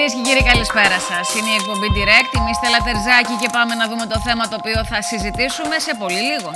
Κυρίες και κύριοι, καλησπέρα σας. Είναι η εκπομπή Direct. Είμαι η Στέλλα Τερζάκη και πάμε να δούμε το θέμα το οποίο θα συζητήσουμε σε πολύ λίγο.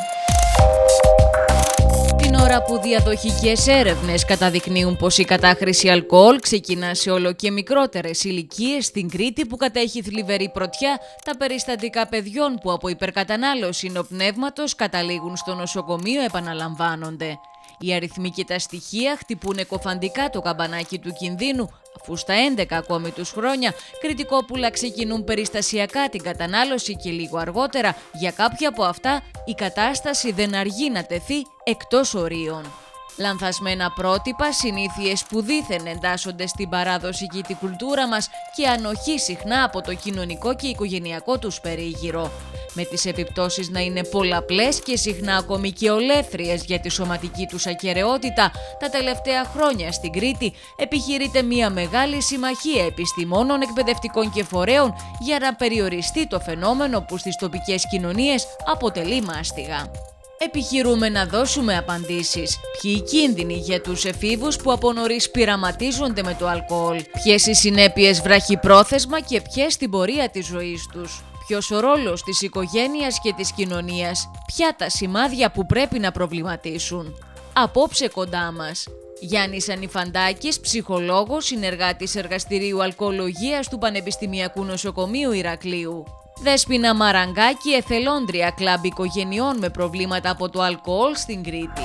Την ώρα που διαδοχικές έρευνες καταδεικνύουν πως η κατάχρηση αλκοόλ ξεκινά σε όλο και μικρότερες ηλικίες, στην Κρήτη που κατέχει θλιβερή πρωτιά, τα περιστατικά παιδιών που από υπερκατανάλωση νοπνεύματος καταλήγουν στο νοσοκομείο επαναλαμβάνονται. Οι αριθμοί και τα στοιχεία χτυπούν εκοφαντικά το καμπανάκι του κινδύνου, αφού στα 11 ακόμη τους χρόνια κρητικόπουλα ξεκινούν περιστασιακά την κατανάλωση και λίγο αργότερα για κάποια από αυτά η κατάσταση δεν αργεί να τεθεί εκτός ορίων. Λανθασμένα πρότυπα, συνήθειες που δήθεν εντάσσονται στην παράδοση και τη κουλτούρα μας και ανοχή συχνά από το κοινωνικό και οικογενειακό τους περίγυρο. Με τις επιπτώσεις να είναι πολλαπλές και συχνά ακόμη και ολέθριες για τη σωματική τους ακεραιότητα, τα τελευταία χρόνια στην Κρήτη επιχειρείται μια μεγάλη συμμαχία επιστημόνων, εκπαιδευτικών και φορέων για να περιοριστεί το φαινόμενο που στις τοπικές κοινωνίες αποτελεί μάστιγα. Επιχειρούμε να δώσουμε απαντήσεις. Ποιοι οι κίνδυνοι για τους εφήβους που από νωρίς πειραματίζονται με το αλκοόλ, ποιες οι συνέπειες βραχυπρόθεσμα και ποιες στην πορεία της ζωής τους. Ποιος ο ρόλος της οικογένειας και της κοινωνίας, ποια τα σημάδια που πρέπει να προβληματίσουν. Απόψε κοντά μας. Γιάννης Ανιφαντάκης, ψυχολόγος, συνεργάτης εργαστηρίου αλκοολογίας του Πανεπιστημιακού Νοσοκομείου Ηρακλείου. Δέσποινα Μαραγκάκη, εθελόντρια κλαμπ οικογενειών με προβλήματα από το αλκοόλ στην Κρήτη.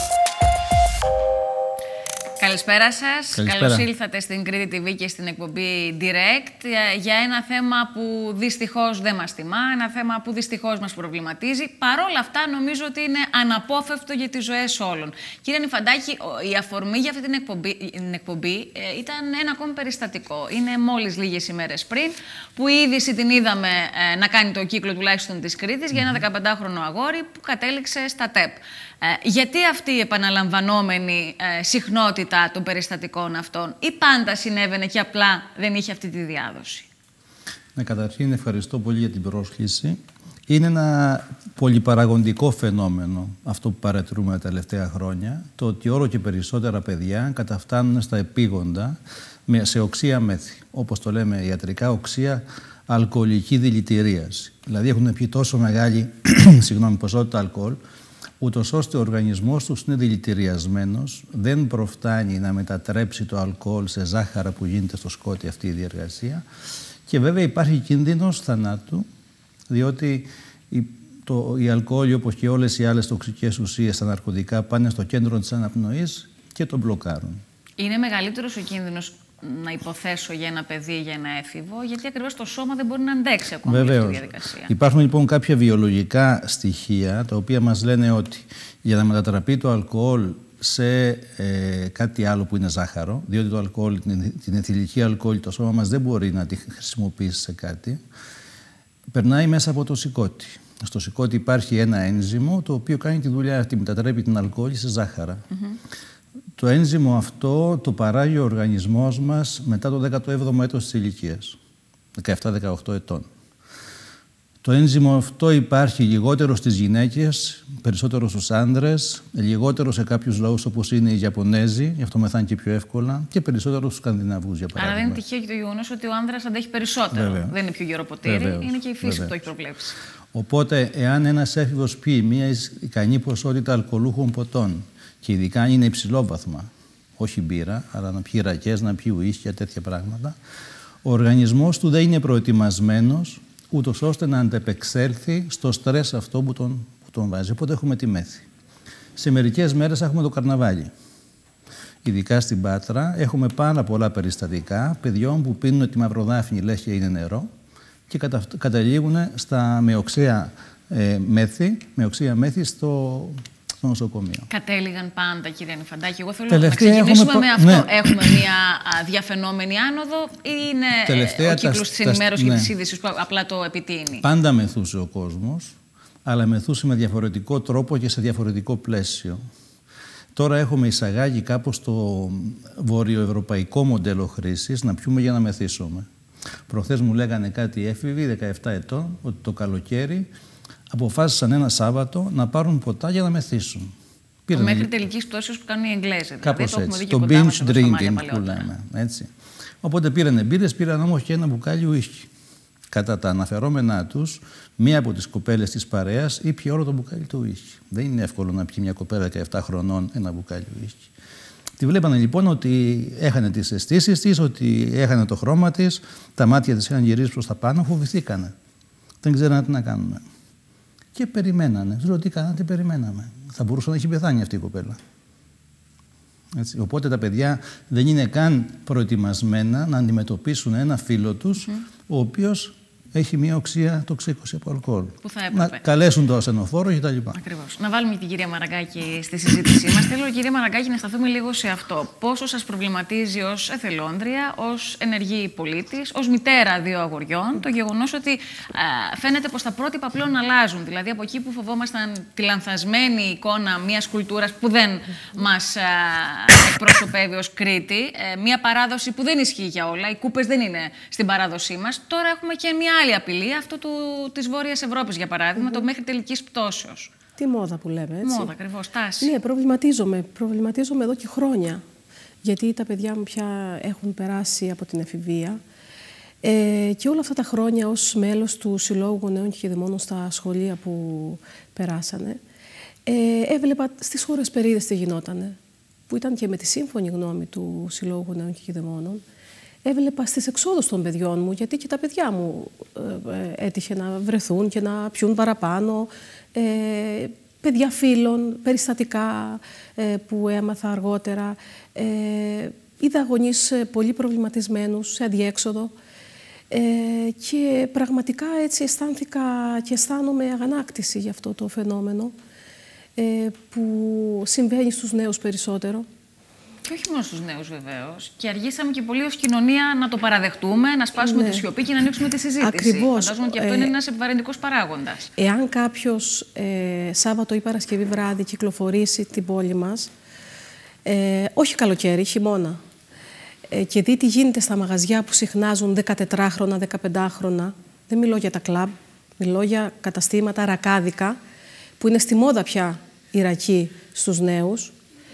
Καλησπέρα σας. Καλώς ήλθατε στην Κρήτη TV και στην εκπομπή Direct για ένα θέμα που δυστυχώς δεν μας τιμά, ένα θέμα που δυστυχώς μας προβληματίζει. Παρόλα αυτά νομίζω ότι είναι αναπόφευκτο για τις ζωές όλων. Κύριε Ανιφαντάκη, η αφορμή για αυτή την εκπομπή ήταν ένα ακόμη περιστατικό. Είναι μόλις λίγες ημέρες πριν που η είδηση την είδαμε να κάνει το κύκλο τουλάχιστον της Κρήτης για ένα 15χρονο αγόρι που κατέληξε στα ΤΕΠ. Γιατί αυτή η επαναλαμβανόμενη συχνότητα των περιστατικών αυτών ή πάντα συνέβαινε και απλά δεν είχε αυτή τη διάδοση? Καταρχήν ευχαριστώ πολύ για την πρόσκληση. Είναι ένα πολυπαραγοντικό φαινόμενο αυτό που παρατηρούμε τα τελευταία χρόνια, το ότι όλο και περισσότερα παιδιά καταφτάνουν στα επίγοντα σε οξεία μέθη, όπως το λέμε ιατρικά, οξεία αλκοολική δηλητηρίαση. Δηλαδή έχουν πιει τόσο μεγάλη ποσότητα αλκοόλ, ούτως ώστε ο οργανισμός τους είναι δηλητηριασμένος, δεν προφτάνει να μετατρέψει το αλκοόλ σε ζάχαρα που γίνεται στο σκότι αυτή η διεργασία και βέβαια υπάρχει κίνδυνος θανάτου, διότι η αλκοόλ, όπως και όλες οι άλλες τοξικές ουσίες, τα ναρκωτικά, πάνε στο κέντρο της αναπνοής και τον μπλοκάρουν. Είναι μεγαλύτερος ο κίνδυνος, να υποθέσω, για ένα παιδί, για ένα έφηβο, γιατί ακριβώς το σώμα δεν μπορεί να αντέξει ακόμα αυτή τη διαδικασία. Υπάρχουν λοιπόν κάποια βιολογικά στοιχεία τα οποία μας λένε ότι για να μετατραπεί το αλκοόλ σε κάτι άλλο που είναι ζάχαρο, διότι το αλκοόλ, την εθιλική αλκοόλ, το σώμα μας δεν μπορεί να τη χρησιμοποιήσει σε κάτι, περνάει μέσα από το σηκώτη. Στο σηκώτη υπάρχει ένα ένζυμο το οποίο κάνει τη δουλειά αυτή, μετατρέπει την αλκοόλ σε ζάχαρα. Το ένζυμο αυτό το παράγει ο οργανισμός μας μετά το 17ο έτος της ηλικίας, 17-18 ετών. Το ένζυμο αυτό υπάρχει λιγότερο στις γυναίκες, περισσότερο στους άντρες, λιγότερο σε κάποιους λαούς όπως είναι οι Ιαπωνέζοι, γι' αυτό μεθάνε και πιο εύκολα, και περισσότερο στους Σκανδιναβούς, για παράδειγμα. Άρα δεν είναι τυχαίο και το γεγονός ότι ο άνδρας αντέχει περισσότερο. Βέβαια. Δεν είναι πιο γεροποτήρι, είναι και η φύση που το έχει προβλέψει. Οπότε, εάν ένας έφηβος πει μια ικανή ποσότητα αλκοολούχων ποτών, και ειδικά αν είναι υψηλόβαθμα, όχι μπύρα, αλλά να πιει ρακές, να πιει ουίσκια, τέτοια πράγματα, ο οργανισμός του δεν είναι προετοιμασμένος ούτως ώστε να αντεπεξέλθει στο στρες αυτό που τον βάζει. Οπότε έχουμε τη μέθη. Σε μερικές μέρες έχουμε το καρναβάλι. Ειδικά στην Πάτρα έχουμε πάρα πολλά περιστατικά παιδιών που πίνουν τη μαυροδάφνη, λες και είναι νερό, και καταλήγουν με οξέα μέθη στο νοσοκομείο. Κατέληγαν πάντα, κύριε Ανιφαντάκη. Εγώ θέλω να ξεκινήσουμε με αυτό. Ναι. Έχουμε μια διαφαινόμενη άνοδο ή είναι ο κύκλος της ενημέρωσης και της είδησης που απλά το επιτείνει? Πάντα μεθούσε ο κόσμος, αλλά μεθούσε με διαφορετικό τρόπο και σε διαφορετικό πλαίσιο. Τώρα έχουμε εισαγάγει κάπως το βορειοευρωπαϊκό μοντέλο χρήσης, να πιούμε για να μεθύσουμε. Προχθές μου λέγανε κάτι έφηβοι 17 ετών ότι το καλοκαίρι αποφάσισαν ένα Σάββατο να πάρουν ποτά για να μεθύσουν. Μέχρι τελικής πτώσεως που κάνουν οι Εγγλέζοι. Κάπως δηλαδή, έτσι. Το binge drinking που λέμε. Έτσι. Οπότε πήραν μπύρες, πήραν όμως και ένα μπουκάλι ουίσκι. Κατά τα αναφερόμενά τους, μία από τις κοπέλες της παρέας ήπιε όλο το μπουκάλι του ουίσκι. Δεν είναι εύκολο να πιει μια κοπέλα 17 χρονών ένα μπουκάλι ουίσκι. Τη βλέπανε λοιπόν ότι έχανε τις αισθήσεις της, ότι έχανε το χρώμα της, τα μάτια της είχαν γυρίσει προς τα πάνω, φοβηθήκανε. Δεν ξέρανε τι να κάνουν. Και περιμένανε. Τους λέω τι κάνατε, περιμέναμε. Θα μπορούσε να έχει πεθάνει αυτή η κοπέλα. Έτσι. Οπότε τα παιδιά δεν είναι καν προετοιμασμένα να αντιμετωπίσουν ένα φίλο τους, ο οποίος έχει μια οξεία τοξίκωση από αλκοόλ. Που θα έπρεπε. Να καλέσουν το ασθενοφόρο κτλ. Ακριβώς. Να βάλουμε και την κυρία Μαραγκάκη στη συζήτησή μας. Θέλω, κυρία Μαραγκάκη, να σταθούμε λίγο σε αυτό. Πόσο σας προβληματίζει ως εθελόντρια, ως ενεργή πολίτης, ως μητέρα 2 αγοριών, το γεγονός ότι φαίνεται πως τα πρότυπα πλέον αλλάζουν. Δηλαδή, από εκεί που φοβόμασταν τη λανθασμένη εικόνα μιας κουλτούρας που δεν μας εκπροσωπεύει ως Κρήτη, μια παράδοση που δεν ισχύει για όλα, οι κούπες δεν είναι στην παράδοσή μας. Τώρα έχουμε και μια άλλη απειλή, αυτό της Βόρειας Ευρώπης, για παράδειγμα, το μέχρι τελικής πτώσεως. Τι μόδα που λέμε, έτσι. Μόδα, ακριβώς, τάση. Ναι, προβληματίζομαι εδώ και χρόνια. Γιατί τα παιδιά μου πια έχουν περάσει από την εφηβεία. Και όλα αυτά τα χρόνια ως μέλος του Συλλόγου Γονέων και Κηδεμόνων στα σχολεία που περάσανε, έβλεπα στις χώρες περίδες τι γινότανε, που ήταν και με τη σύμφωνη γνώμη του Συλλόγου Γονέων και Κηδεμόνων. Έβλεπα στις εξόδους των παιδιών μου, γιατί και τα παιδιά μου έτυχε να βρεθούν και να πιούν παραπάνω. Παιδιά φίλων, περιστατικά που έμαθα αργότερα. Είδα γονείς πολύ προβληματισμένους, σε αδιέξοδο. Και πραγματικά έτσι αισθάνθηκα και αισθάνομαι αγανάκτηση για αυτό το φαινόμενο που συμβαίνει στους νέους περισσότερο. Και όχι μόνο στους νέους, βεβαίως. Και αργήσαμε και πολύ ως κοινωνία να το παραδεχτούμε, να σπάσουμε τη σιωπή και να ανοίξουμε τη συζήτηση. Ακριβώς. Φαντάζομαι και αυτό είναι ένας επιβαρυντικός παράγοντας. Εάν κάποιος Σάββατο ή Παρασκευή βράδυ κυκλοφορήσει την πόλη μας, όχι καλοκαίρι, χειμώνα, και δει τι γίνεται στα μαγαζιά που συχνάζουν 14χρονα, 15χρονα, δεν μιλώ για τα κλαμπ, μιλώ για καταστήματα ρακάδικα, που είναι στη μόδα πια η ρακή στους νέους,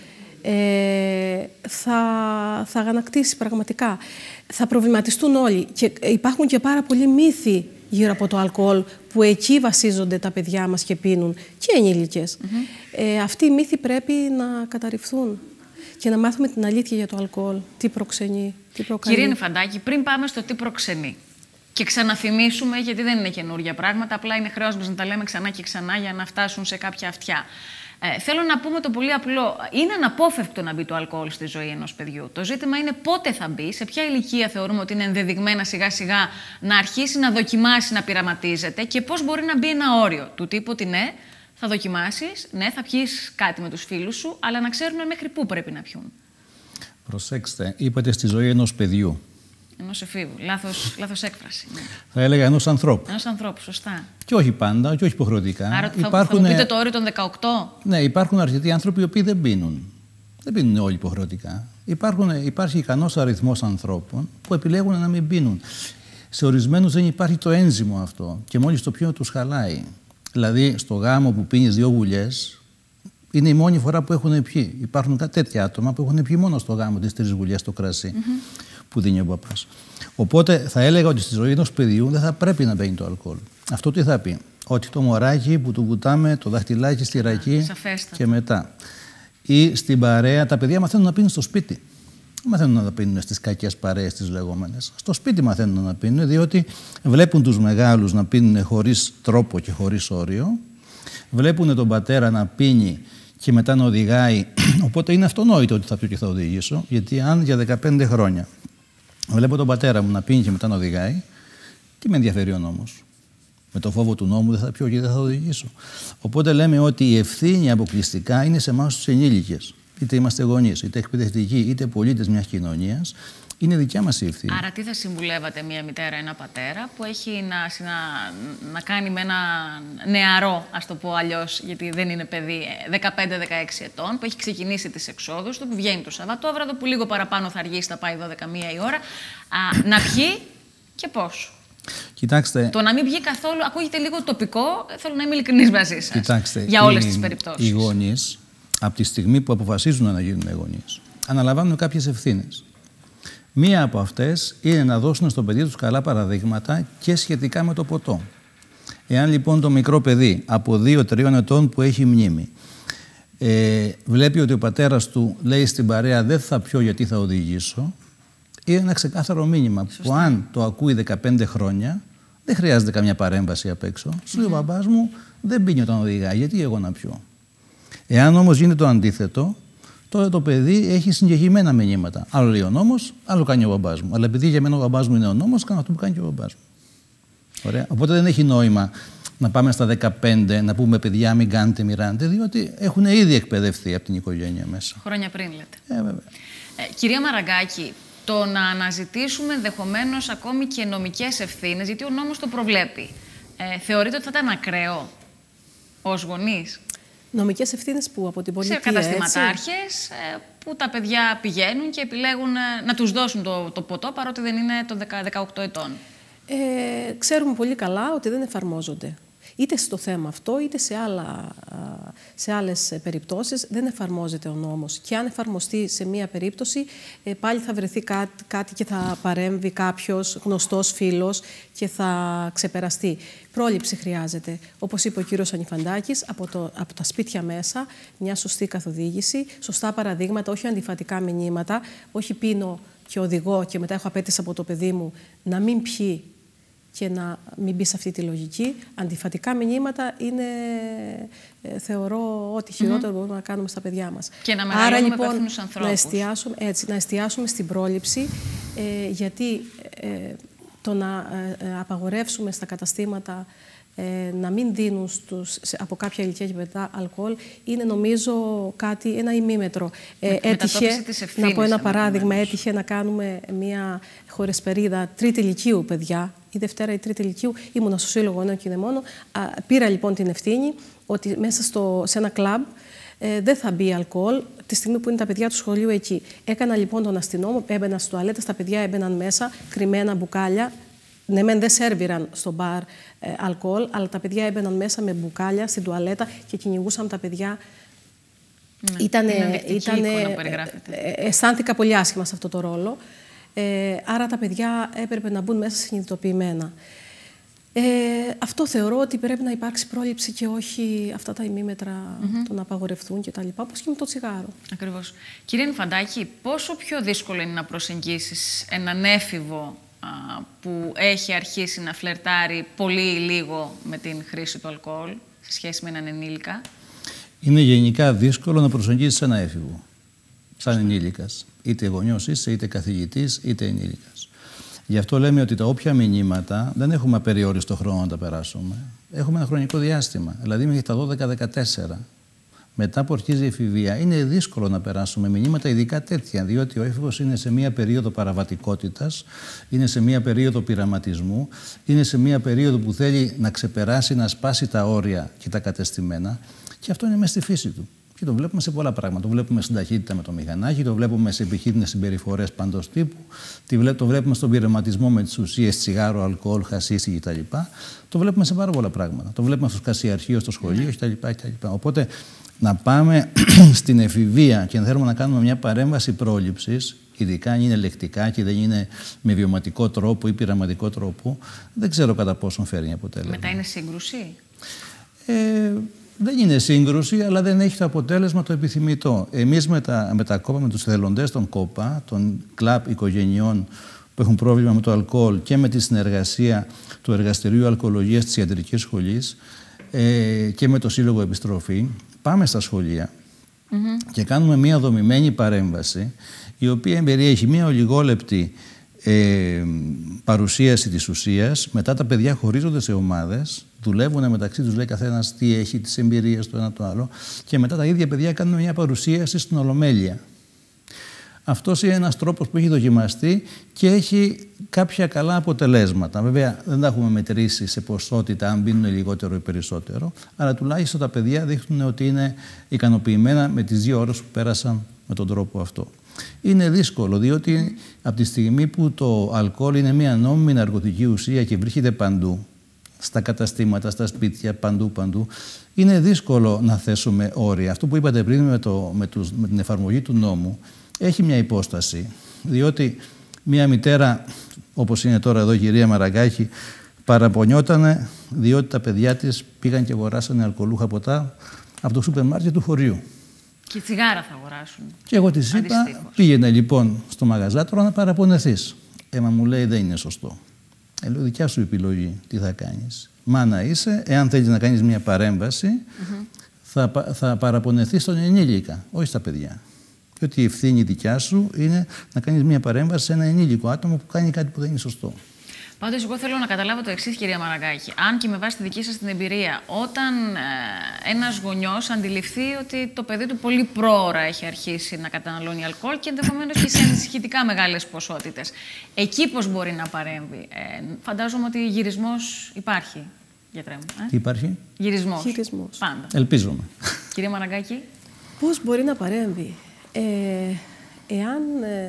θα αγανακτήσει πραγματικά. Θα προβληματιστούν όλοι. Και υπάρχουν και πάρα πολλοί μύθοι γύρω από το αλκοόλ που εκεί βασίζονται τα παιδιά μας και πίνουν και ενήλικες. Αυτοί οι μύθοι πρέπει να καταρριφθούν και να μάθουμε την αλήθεια για το αλκοόλ. Τι προξενεί, τι προκαλεί. Κυρία Νυφαντάκη, πριν πάμε στο τι προξενεί και ξαναθυμίσουμε, γιατί δεν είναι καινούργια πράγματα, απλά είναι χρέος μας να τα λέμε ξανά και ξανά για να φτάσουν σε κάποια αυτιά. Θέλω να πούμε το πολύ απλό. Είναι αναπόφευκτο να μπει το αλκοόλ στη ζωή ενός παιδιού. Το ζήτημα είναι πότε θα μπει, σε ποια ηλικία θεωρούμε ότι είναι ενδεδειγμένα σιγά-σιγά να αρχίσει να δοκιμάσει, να πειραματίζεται και πώς μπορεί να μπει ένα όριο. Του τύπου ότι ναι, θα δοκιμάσεις, ναι, θα πιείς κάτι με τους φίλους σου, αλλά να ξέρουμε μέχρι πού πρέπει να πιούν. Προσέξτε, είπατε στη ζωή ενός παιδιού. Ενός εφήβου. Λάθος έκφραση. Ναι. Θα έλεγα ενός ανθρώπου. Ενός ανθρώπου, σωστά. Και όχι πάντα, και όχι υποχρεωτικά. Άρα θα μου πείτε το όριο των 18. Ναι, υπάρχουν αρκετοί άνθρωποι οι οποίοι δεν πίνουν. Δεν πίνουν όλοι υποχρεωτικά. Υπάρχει ικανός αριθμός ανθρώπων που επιλέγουν να μην πίνουν. Σε ορισμένους δεν υπάρχει το ένζυμο αυτό και μόλις το πιούν τους χαλάει. Δηλαδή, στο γάμο που πίνεις 2 γουλιές, είναι η μόνη φορά που έχουν πιει. Υπάρχουν τέτοια άτομα που έχουν πιει μόνο στο γάμο τις 3 γουλιές το κρασί που δίνει ο παπάς. Οπότε θα έλεγα ότι στη ζωή ενός παιδιού δεν θα πρέπει να μπαίνει το αλκοόλ. Αυτό τι θα πει? Ότι το μωράκι που του βουτάμε το δαχτυλάκι στη ρακή και μετά. Ή στην παρέα, τα παιδιά μαθαίνουν να πίνουν στο σπίτι. Δεν μαθαίνουν να πίνουν στις κακές παρέες τις λεγόμενες. Στο σπίτι μαθαίνουν να πίνουν, διότι βλέπουν τους μεγάλους να πίνουν χωρίς τρόπο και χωρίς όριο. Βλέπουν τον πατέρα να πίνει και μετά να οδηγάει. Οπότε είναι αυτονόητο ότι θα πιω και θα οδηγήσω, γιατί αν για 15 χρόνια βλέπω τον πατέρα μου να πίνει και μετά να οδηγάει, τι με ενδιαφέρει ο νόμος? Με το φόβο του νόμου δεν θα πιω και δεν θα οδηγήσω. Οπότε λέμε ότι η ευθύνη αποκλειστικά είναι σε εμάς τους ενήλικες. Είτε είμαστε γονείς, είτε εκπαιδευτικοί, είτε πολίτες μιας κοινωνίας. Είναι δικιά μας η ευθύνη. Άρα, τι θα συμβουλεύατε μια μητέρα, ένα πατέρα που έχει να κάνει με ένα νεαρό, ας το πω αλλιώς, γιατί δεν είναι παιδί, 15-16 ετών, που έχει ξεκινήσει τις εξόδους του, που βγαίνει το Σαββατόβραδο, που λίγο παραπάνω θα αργήσει, θα πάει 12-1 η ώρα, να πιει και πώς? Κοιτάξτε, το να μην βγει καθόλου ακούγεται λίγο τοπικό, θέλω να είμαι ειλικρινής μαζί σας. Κοιτάξτε, για όλες τις περιπτώσεις. Οι γονείς, από τη στιγμή που αποφασίζουν να γίνουν γονείς, αναλαμβάνουν κάποιες ευθύνες. Μία από αυτές είναι να δώσουν στο παιδί τους καλά παραδείγματα και σχετικά με το ποτό. Εάν λοιπόν το μικρό παιδί από 2-3 ετών που έχει μνήμη βλέπει ότι ο πατέρας του λέει στην παρέα «δεν θα πιω γιατί θα οδηγήσω», είναι ένα ξεκάθαρο μήνυμα που αν το ακούει 15 χρόνια, δεν χρειάζεται καμιά παρέμβαση απ' έξω. Σου λέει ο μπαμπάς μου δεν πίνει όταν οδηγάει, γιατί εγώ να πιω. Εάν όμως γίνεται το αντίθετο, τότε το παιδί έχει συγκεκριμένα μηνύματα. Άλλο λέει ο νόμος, άλλο κάνει ο μπαμπάς μου. Αλλά επειδή για μένα ο μπαμπάς μου είναι ο νόμος, κάνω αυτό που κάνει και ο μπαμπάς μου. Ωραία. Οπότε δεν έχει νόημα να πάμε στα 15, να πούμε παιδιά μην κάνετε, μοιράνετε, διότι έχουν ήδη εκπαιδευτεί από την οικογένεια μέσα. Χρόνια πριν λέτε. Βέβαια. Κυρία Μαραγκάκη, το να αναζητήσουμε ενδεχομένως ακόμη και νομικές ευθύνες, γιατί ο νόμος το προβλέπει, θεωρείτε ότι θα ήταν ακραίο ως γονείς? Νομικές ευθύνες που από την πολιτεία, σε καταστηματάρχες που τα παιδιά πηγαίνουν και επιλέγουν να τους δώσουν το ποτό παρότι δεν είναι των 18 ετών. Ξέρουμε πολύ καλά ότι δεν εφαρμόζονται. Είτε στο θέμα αυτό, είτε σε άλλες περιπτώσεις δεν εφαρμόζεται ο νόμος. Και αν εφαρμοστεί σε μία περίπτωση, πάλι θα βρεθεί κάτι και θα παρέμβει κάποιος γνωστός φίλος και θα ξεπεραστεί. Πρόληψη χρειάζεται. Όπως είπε ο κύριος Ανιφαντάκης, από τα σπίτια μέσα, μια σωστή καθοδήγηση, σωστά παραδείγματα, όχι αντιφατικά μηνύματα, όχι πίνω και οδηγώ και μετά έχω απέτηση από το παιδί μου να μην πιει και να μην μπει σε αυτή τη λογική. Αντιφατικά μηνύματα είναι, θεωρώ, ό,τι χειρότερο μπορούμε να κάνουμε στα παιδιά μας. Και να μεγαλώνουμε υπεύθυνους ανθρώπους. Να εστιάσουμε στην πρόληψη, γιατί το να απαγορεύσουμε στα καταστήματα να μην δίνουν από κάποια ηλικία και μετά αλκοόλ είναι νομίζω ένα ημίμετρο. Έτυχε, να πω ένα παράδειγμα, έτυχε να κάνουμε μια χωρεσπερίδα τρίτη ηλικίου παιδιά, η Δευτέρα ή τρίτη ηλικίου, ήμουνα στο Σύλλογο Νέων Κινδεμόνων. Πήρα λοιπόν την ευθύνη ότι μέσα σε ένα κλαμπ δεν θα μπει αλκοόλ τη στιγμή που είναι τα παιδιά του σχολείου εκεί. Έκανα λοιπόν τον αστυνόμο, έμπαινα στις τουαλέτες, τα παιδιά έμπαιναν μέσα, κρυμμένα μπουκάλια. Ναι, μεν δεν σέρβιραν στο μπαρ αλκοόλ, αλλά τα παιδιά έμπαιναν μέσα με μπουκάλια στην τουαλέτα και κυνηγούσαν τα παιδιά. Αισθάνθηκα πολύ άσχημα σε αυτό το ρόλο. Άρα τα παιδιά έπρεπε να μπουν μέσα συνειδητοποιημένα. Αυτό θεωρώ ότι πρέπει να υπάρξει πρόληψη και όχι αυτά τα ημίμετρα το να απαγορευτούν κτλ. Όπως και με το τσιγάρο. Ακριβώς. Κύριε Ανιφαντάκη, πόσο πιο δύσκολο είναι να προσεγγίσεις έναν έφηβο που έχει αρχίσει να φλερτάρει πολύ λίγο με την χρήση του αλκοόλ σε σχέση με έναν ενήλικα? Είναι γενικά δύσκολο να προσεγγίσεις ένα έφηβο σαν ενήλικας. Είτε γονιός είσαι, είτε καθηγητής, είτε ενήλικας. Γι' αυτό λέμε ότι τα όποια μηνύματα δεν έχουμε απεριόριστο χρόνο να τα περάσουμε. Έχουμε ένα χρονικό διάστημα, δηλαδή μέχρι τα 12-14. Μετά που αρχίζει η εφηβεία, είναι δύσκολο να περάσουμε μηνύματα ειδικά τέτοια, διότι ο έφηβος είναι σε μία περίοδο παραβατικότητας, είναι σε μία περίοδο πειραματισμού, είναι σε μία περίοδο που θέλει να ξεπεράσει, να σπάσει τα όρια και τα κατεστημένα, και αυτό είναι μέσα στη φύση του. Και το βλέπουμε σε πολλά πράγματα. Το βλέπουμε στην ταχύτητα με το μηχανάκι, το βλέπουμε σε επικίνδυνες συμπεριφορές παντός τύπου, το βλέπουμε στον πειραματισμό με τις ουσίες τσιγάρο, αλκοόλ, χασίσι κτλ. Το βλέπουμε σε πάρα πολλά πράγματα. Το βλέπουμε στο κασιαρχείο, στο σχολείο κτλ. Οπότε να πάμε στην εφηβεία και να θέλουμε να κάνουμε μια παρέμβαση πρόληψης, ειδικά αν είναι λεκτικά και δεν είναι με βιωματικό τρόπο ή πειραματικό τρόπο, δεν ξέρω κατά πόσον φέρνει αποτέλεσμα. Μετά είναι σύγκρουση? Δεν είναι σύγκρουση, αλλά δεν έχει το αποτέλεσμα το επιθυμητό. Εμείς με τα κόπα, με τους εθελοντές των κόπα, των κλαμπ οικογενειών που έχουν πρόβλημα με το αλκοόλ και με τη συνεργασία του Εργαστηρίου Αλκοολογίας της Ιατρικής Σχολής και με το Σύλλογο Επιστροφή, πάμε στα σχολεία και κάνουμε μια δομημένη παρέμβαση, η οποία περιέχει μια ολιγόλεπτη παρουσίαση της ουσίας. Μετά τα παιδιά χωρίζονται σε ομάδες, δουλεύουν μεταξύ τους, λέει καθένας τι έχει, τις εμπειρίες το ένα το άλλο, και μετά τα ίδια παιδιά κάνουν μια παρουσίαση στην Ολομέλεια. Αυτός είναι ένας τρόπος που έχει δοκιμαστεί και έχει κάποια καλά αποτελέσματα. Βέβαια δεν τα έχουμε μετρήσει σε ποσότητα, αν μπαίνουν λιγότερο ή περισσότερο, αλλά τουλάχιστον τα παιδιά δείχνουν ότι είναι ικανοποιημένα με τις 2 ώρες που πέρασαν με τον τρόπο αυτό. Είναι δύσκολο, διότι από τη στιγμή που το αλκοόλ είναι μια νόμιμη ναρκωτική ουσία και βρίσκεται παντού, στα καταστήματα, στα σπίτια, παντού, είναι δύσκολο να θέσουμε όρια. Αυτό που είπατε πριν με την εφαρμογή του νόμου έχει μια υπόσταση, διότι Μία μητέρα, όπως είναι τώρα εδώ η κυρία Μαραγκάκη, παραπονιότανε διότι τα παιδιά της πήγαν και αγοράσανε αλκοολούχα ποτά από το σούπερ μάρκετ του χωριού. Και τσιγάρα θα αγοράσουν. Και εγώ της είπα, πήγαινε λοιπόν στο μαγαζάτορα να παραπονεθείς. Μα μου λέει, δεν είναι σωστό. Λέω, δικιά σου επιλογή, τι θα κάνεις. Μάνα είσαι, εάν θέλεις να κάνεις μια παρέμβαση, θα παραπονεθείς στον ενήλικα, όχι στα παιδιά. Διότι η ευθύνη δικιά σου είναι να κάνεις μια παρέμβαση σε ένα ενήλικο άτομο που κάνει κάτι που δεν είναι σωστό. Πάντως, εγώ θέλω να καταλάβω το εξής, κυρία Μαραγκάκη. Αν και με βάση τη δική σας την εμπειρία, όταν ένας γονιός αντιληφθεί ότι το παιδί του πολύ πρόωρα έχει αρχίσει να καταναλώνει αλκοόλ και ενδεχομένως και σε ανησυχητικά μεγάλες ποσότητες, εκεί πώς μπορεί να παρέμβει? Φαντάζομαι ότι γυρισμός υπάρχει, γιατρέ μου. Τι υπάρχει? Γυρισμός. Πάντα. Ελπίζομαι. Κυρία Μαραγκάκη. Πώς μπορεί να παρέμβει? Εάν...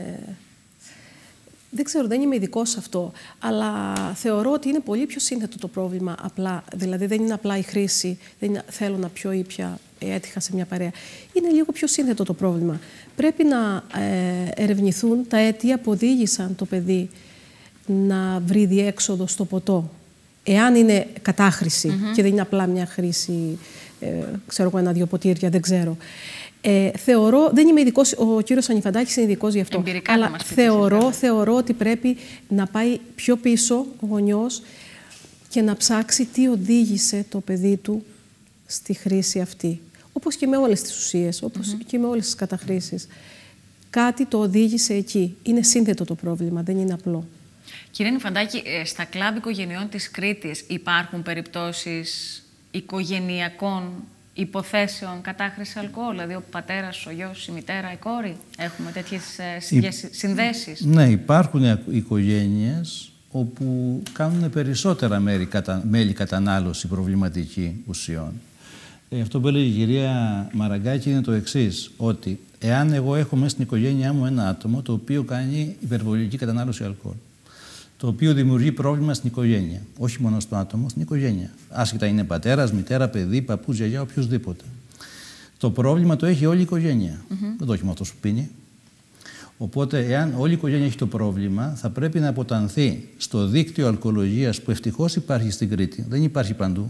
Δεν ξέρω, δεν είμαι ειδικός σε αυτό, αλλά θεωρώ ότι είναι πολύ πιο σύνθετο το πρόβλημα απλά. Δηλαδή δεν είναι απλά η χρήση, δεν είναι θέλω να πιω ή πια έτυχα σε μια παρέα. Είναι λίγο πιο σύνθετο το πρόβλημα. Πρέπει να ερευνηθούν τα αίτια που οδήγησαν το παιδί να βρει διέξοδο στο ποτό. Εάν είναι κατάχρηση και δεν είναι απλά μια χρήση, ξέρω εγώ, 1-2 ποτήρια, δεν ξέρω. Θεωρώ, δεν είμαι ειδικός, ο κύριος Ανιφαντάκης είναι ειδικός γι' αυτό, εμπειρικά αλλά θεωρώ ότι πρέπει να πάει πιο πίσω ο γονιός και να ψάξει τι οδήγησε το παιδί του στη χρήση αυτή. Όπως και με όλες τις ουσίες, όπως και με όλες τις καταχρήσεις. Κάτι το οδήγησε εκεί. Είναι σύνθετο το πρόβλημα, δεν είναι απλό. Κύριε Ανιφαντάκη, στα κλαμπ οικογενειών της Κρήτης υπάρχουν περιπτώσεις οικογενειακών υποθέσεων κατάχρηση αλκοόλ? Δηλαδή ο πατέρας, ο γιος, η μητέρα, η κόρη. Έχουμε τέτοιες συνδέσεις? Ναι, υπάρχουν οικογένειες όπου κάνουν περισσότερα μέλη κατανάλωση προβληματική ουσιών. Αυτό που έλεγε η κυρία Μαραγκάκη είναι το εξής, ότι εάν εγώ έχω μέσα στην οικογένειά μου ένα άτομο το οποίο κάνει υπερβολική κατανάλωση αλκοόλ, το οποίο δημιουργεί πρόβλημα στην οικογένεια. Όχι μόνο στο άτομο, στην οικογένεια. Άσχετα είναι πατέρας, μητέρα, παιδί, παππούς, γιαγιά, οποιοδήποτε. Το πρόβλημα το έχει όλη η οικογένεια. Δεν το έχει μόνο αυτός που πίνει. Οπότε, εάν όλη η οικογένεια έχει το πρόβλημα, θα πρέπει να αποτανθεί στο δίκτυο αλκοολογίας που ευτυχώς υπάρχει στην Κρήτη. Δεν υπάρχει παντού.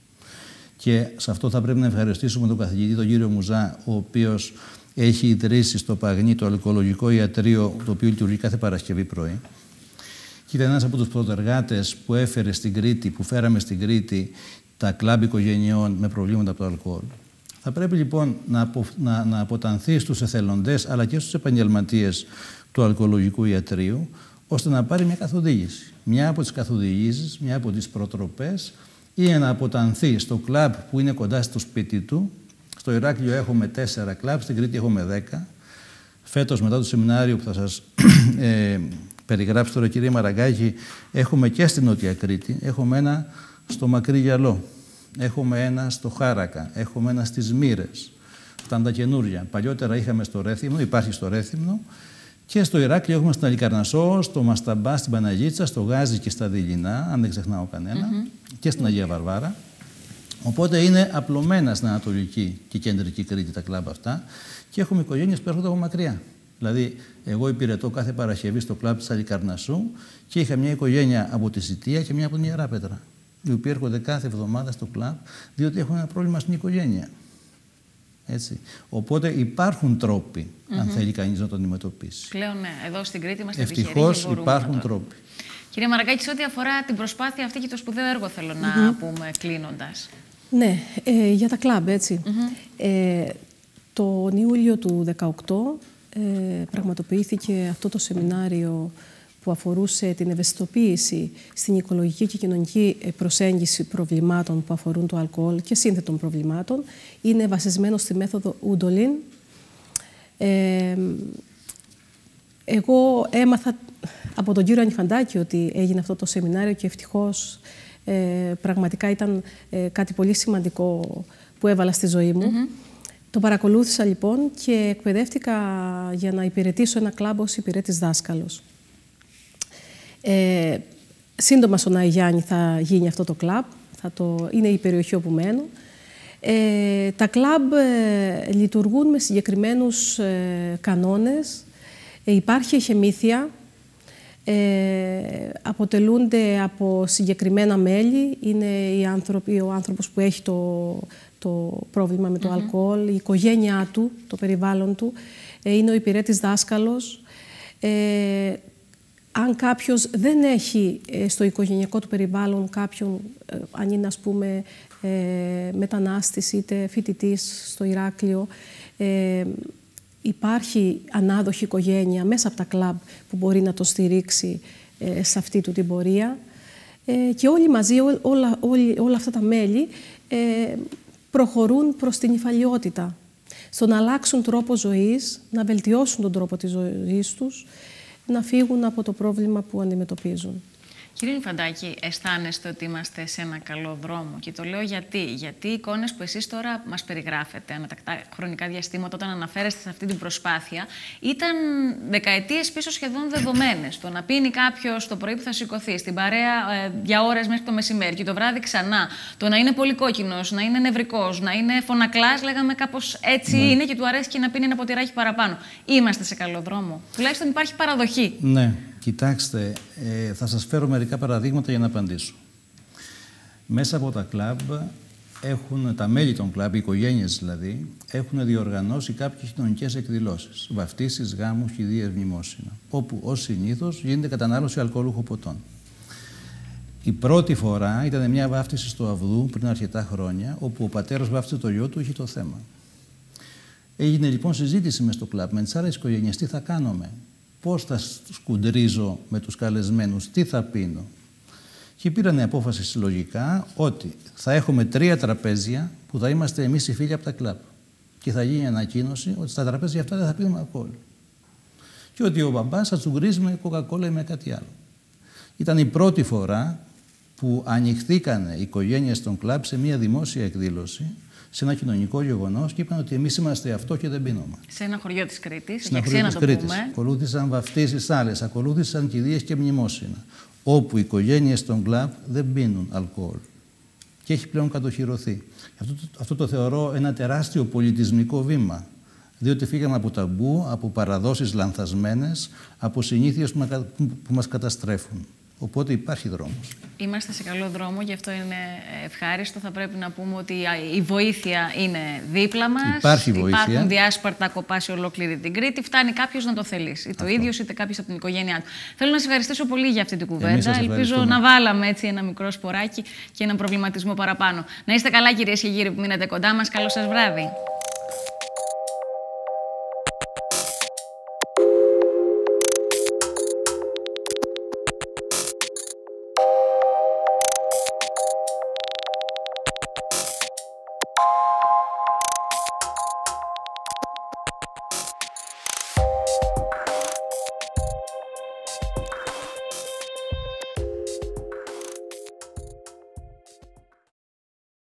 Και σε αυτό θα πρέπει να ευχαριστήσουμε τον καθηγητή, τον κύριο Μουζά, ο οποίος έχει ιδρύσει στο Παγνί το αλκοολογικό ιατρείο, το οποίο λειτουργεί κάθε Παρασκευή πρωί. Και ήταν ένας από τους πρωτεργάτες που έφερε στην Κρήτη, που φέραμε στην Κρήτη τα κλαμπ οικογενειών με προβλήματα από το αλκοόλ. Θα πρέπει λοιπόν να αποτανθεί στους εθελοντές αλλά και στους επαγγελματίες του αλκοολογικού ιατρείου, ώστε να πάρει μια καθοδήγηση. Μια από τις καθοδηγήσεις, μια από τις προτροπές, είναι να αποτανθεί στο κλαμπ που είναι κοντά στο σπίτι του. Στο Ηράκλειο έχουμε 4 κλαμπ, στην Κρήτη έχουμε 10. Φέτος, μετά το σεμινάριο που θα σας περιγράψει τώρα η κυρία Μαραγκάκη, έχουμε και στην Νότια Κρήτη. Έχουμε ένα στο Μακρύ Γυαλό, έχουμε ένα στο Χάρακα, έχουμε ένα στις Μύρες. Αυτά είναι τα καινούρια. Παλιότερα είχαμε στο Ρέθυμνο, υπάρχει στο Ρέθυμνο, και στο Ηράκλειο έχουμε στην Αλικαρνασσό, στο Μασταμπά, στην Παναγίτσα, στο Γάζι και στα Δειλινά, αν δεν ξεχνάω κανένα, και στην Αγία Βαρβάρα. Οπότε είναι απλωμένα στην Ανατολική και Κεντρική Κρήτη τα κλαμπ αυτά, και έχουμε οικογένειες που έρχονται από μακριά. Δηλαδή, εγώ υπηρετώ κάθε Παρασκευή στο κλαμπ της Αλικαρνασσού και είχα μια οικογένεια από τη Σιτία και μια από την Ιεράπετρα, οι οποίοι έρχονται κάθε εβδομάδα στο κλαμπ, διότι έχουν ένα πρόβλημα στην οικογένεια. Έτσι. Οπότε υπάρχουν τρόποι, αν θέλει κανείς να το αντιμετωπίσει. Πλέον, ναι, εδώ στην Κρήτη είμαστε τυχεροί. Ευτυχώς υπάρχουν τρόποι. Κύριε Μαραγκάκη, σε ό,τι αφορά την προσπάθεια αυτή και το σπουδαίο έργο, θέλω να πούμε κλείνοντας. Ναι, για τα κλαμπ, έτσι. Τον Ιούλιο του 2018 πραγματοποιήθηκε αυτό το σεμινάριο που αφορούσε την ευαισθητοποίηση στην οικολογική και κοινωνική προσέγγιση προβλημάτων που αφορούν το αλκοόλ και σύνθετων προβλημάτων. Είναι βασισμένο στη μέθοδο Ούντολιν. Εγώ έμαθα από τον κύριο Ανιφαντάκη ότι έγινε αυτό το σεμινάριο και ευτυχώς πραγματικά ήταν κάτι πολύ σημαντικό που έβαλα στη ζωή μου. Το παρακολούθησα λοιπόν και εκπαιδεύτηκα για να υπηρετήσω ένα κλαμπ ως υπηρέτης δάσκαλος. Σύντομα στον Άη Γιάννη θα γίνει αυτό το κλαμπ, είναι η περιοχή όπου μένω. Τα κλαμπ λειτουργούν με συγκεκριμένους κανόνες. Υπάρχει εχεμήθεια, αποτελούνται από συγκεκριμένα μέλη. Είναι ο άνθρωπος που έχει το πρόβλημα με το αλκοόλ, η οικογένειά του, το περιβάλλον του, είναι ο υπηρέτης δάσκαλος. Αν κάποιος δεν έχει στο οικογενειακό του περιβάλλον κάποιον, αν είναι ας πούμε μετανάστης είτε φοιτητής στο Ηράκλειο, υπάρχει ανάδοχη οικογένεια μέσα από τα κλαμπ που μπορεί να τον στηρίξει σε αυτή του την πορεία. Και όλοι μαζί, όλα αυτά τα μέλη προχωρούν προς την υφαλιότητα, στο να αλλάξουν τρόπο ζωής, να βελτιώσουν τον τρόπο της ζωής τους, να φύγουν από το πρόβλημα που αντιμετωπίζουν. Κύριε Νυφαντάκη, αισθάνεστε ότι είμαστε σε ένα καλό δρόμο? Και το λέω γιατί οι εικόνες που εσείς τώρα μας περιγράφετε ανατακτά χρονικά διαστήματα όταν αναφέρεστε σε αυτή την προσπάθεια ήταν δεκαετίες πίσω σχεδόν δεδομένες. Το να πίνει κάποιος το πρωί που θα σηκωθεί στην παρέα για ώρες μέχρι το μεσημέρι και το βράδυ ξανά, το να είναι πολύ κόκκινος, να είναι νευρικός, να είναι φωνακλάς, λέγαμε κάπως έτσι είναι και του αρέσει και να πίνει ένα ποτηράκι παραπάνω. Είμαστε σε καλό δρόμο? Τουλάχιστον υπάρχει παραδοχή. Ναι. Κοιτάξτε, θα σας φέρω μερικά παραδείγματα για να απαντήσω. Μέσα από τα κλαμπ, τα μέλη των κλαμπ, οι οικογένειες δηλαδή, έχουν διοργανώσει κάποιες κοινωνικές εκδηλώσεις. Βαφτίσεις, γάμους, κηδείες, μνημόσυνα. Όπου ως συνήθως γίνεται κατανάλωση αλκοολούχων ποτών. Η πρώτη φορά ήταν μια βάφτιση στο Αβδού πριν αρκετά χρόνια, όπου ο πατέρας βάφτισε το γιο του, είχε το θέμα. Έγινε λοιπόν συζήτηση μες στο κλαμπ με τις άλλες οικογένειες, τι θα κάνουμε. Πώς θα σκουντρίζω με τους καλεσμένους, τι θα πίνω. Και πήραν η απόφαση συλλογικά ότι θα έχουμε 3 τραπέζια που θα είμαστε εμείς οι φίλοι από τα κλαμπ. Και θα γίνει ανακοίνωση ότι στα τραπέζια αυτά δεν θα πίνουμε αλκοόλ. Και ότι ο μπαμπάς θα τσουγκρίζει με κοκακόλα ή με κάτι άλλο. Ήταν η πρώτη φορά που ανοιχθήκαν οι οικογένειες των κλαμπ σε μια δημόσια εκδήλωση, σε ένα κοινωνικό γεγονός και είπαν ότι εμείς είμαστε αυτό και δεν πίνουμε. Σε ένα χωριό της Κρήτης, για ξένα το πούμε. Ακολούθησαν βαφτίσεις άλλες, ακολούθησαν κηδείες και μνημόσυνα, όπου οι οικογένειες των κλαμπ δεν πίνουν αλκοόλ. Και έχει πλέον κατοχυρωθεί. Αυτό το θεωρώ ένα τεράστιο πολιτισμικό βήμα, διότι φύγαμε από ταμπού, από παραδόσεις λανθασμένες, από συνήθειες που μας καταστρέφουν. Οπότε υπάρχει δρόμος. Είμαστε σε καλό δρόμο, γι' αυτό είναι ευχάριστο. Θα πρέπει να πούμε ότι η βοήθεια είναι δίπλα μας. Υπάρχει βοήθεια. Υπάρχουν διάσπαρτα κοπά σε ολόκληρη την Κρήτη. Φτάνει κάποιος να το θελήσει. Είτε ο ίδιος είτε κάποιος από την οικογένειά του. Θέλω να σας ευχαριστήσω πολύ για αυτή την κουβέντα. Ελπίζω να βάλαμε έτσι ένα μικρό σποράκι και έναν προβληματισμό παραπάνω. Να είστε καλά, κυρίες και κύριοι, που μείνατε κοντά μας. Καλό σας βράδυ.